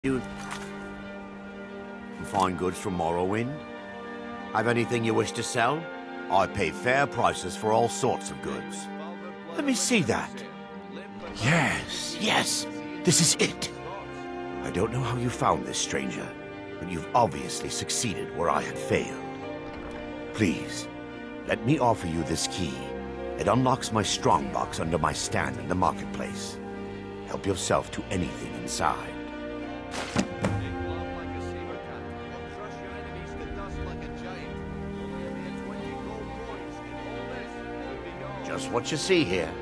You find goods from Morrowind? Have anything you wish to sell? I pay fair prices for all sorts of goods. Let me see that. Yes, this is it. I don't know how you found this, stranger, but you've obviously succeeded where I had failed. Please, let me offer you this key. It unlocks my strongbox under my stand in the marketplace. Help yourself to anything inside. Just what you see here.